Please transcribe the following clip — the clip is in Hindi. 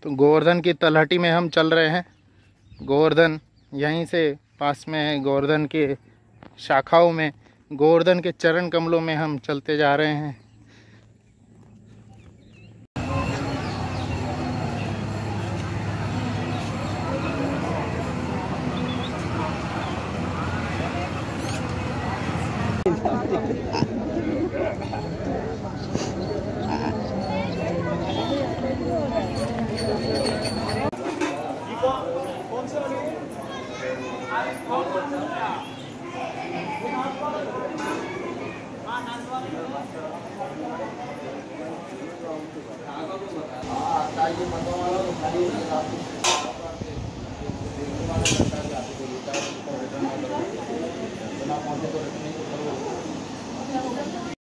तो गोवर्धन की तलहटी में हम चल रहे हैं। गोवर्धन यहीं से पास में है। गोवर्धन के शाखाओं में, गोवर्धन के चरण कमलों में हम चलते जा रहे हैं।